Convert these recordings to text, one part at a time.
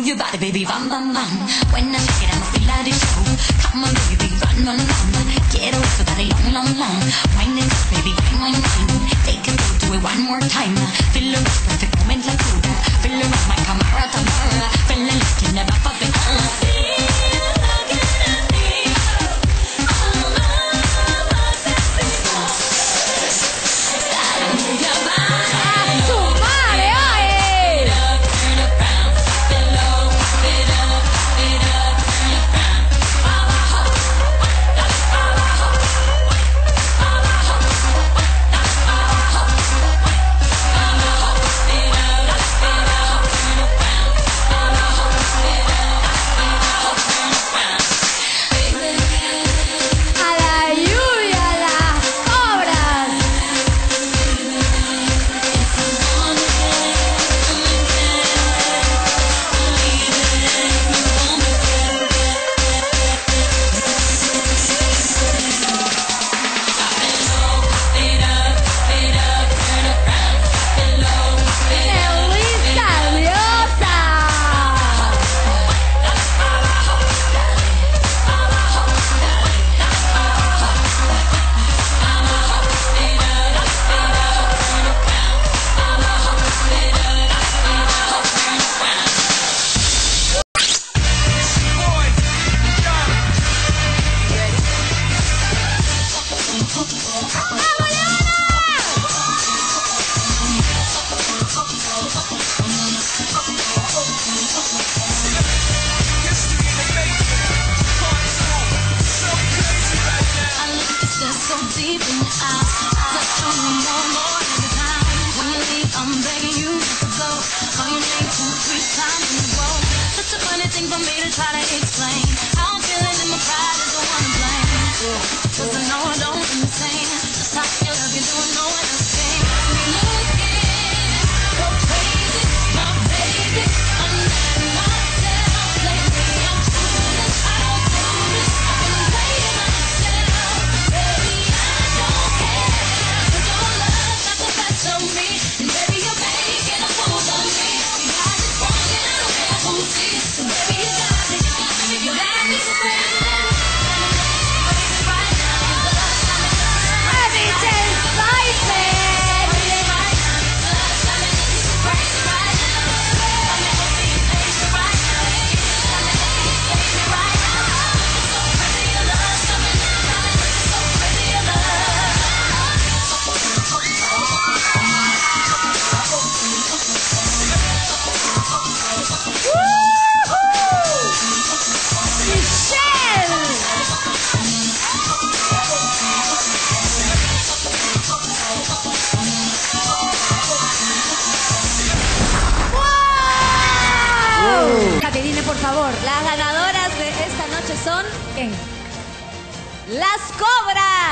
your body, baby, bam, bam, bam. When I shake it, I'ma feel like it's true. Come on, baby, run, run, run. Quiero eso, dale long, long, long. Wine it up, baby, wine, wine, wine. Take it slow, do it one more time. Feel the rush, perfect moment like food. Feel it up, my camera, Tamara. Feeling like you never pop it all. Por favor, las ganadoras de esta noche son ¿quién? Las cobras.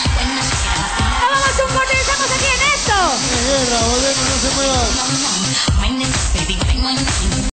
Vamos un corte y estamos aquí en esto. Guerra, volvemos, no se muevan.